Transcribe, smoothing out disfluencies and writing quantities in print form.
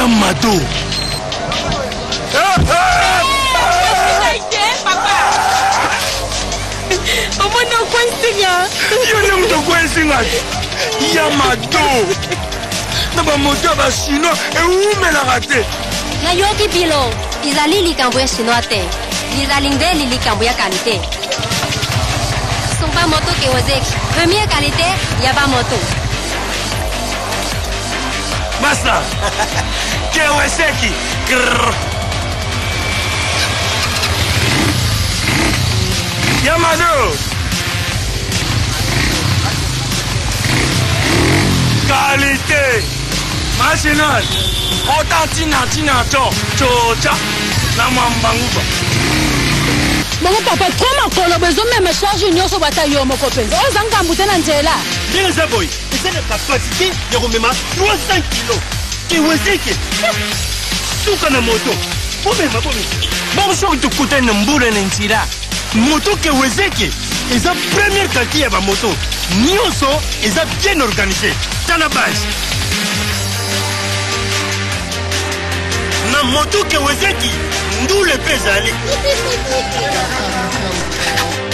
ya Mado. Ya Mado. Na ba moto ba chinois et où me la raté. Na yoki bilo, izali li kambuya chinois te. Izalingde li kambuya qualité. Somba moto ke wazek. Première qualité, yaba moto. Master. Kewaseki. Ya Mado. Qualité. National. Authentique Chocha. Na mambanguba. Mon papa, comment qu'on a besoin même charge une sur bataille au Mokopé. On s'en va bouter dans là. Bien les aboy. C'est la capacité de remettre 300 kilos. Qui vous dit que tout comme moto. Bon, je te coûte un boule en tira. Moto que vous êtes qui est la première qualité de moto. Nioso est bien organisé. Dans la base. Na moto que vous êtes qui nous le pèse aller.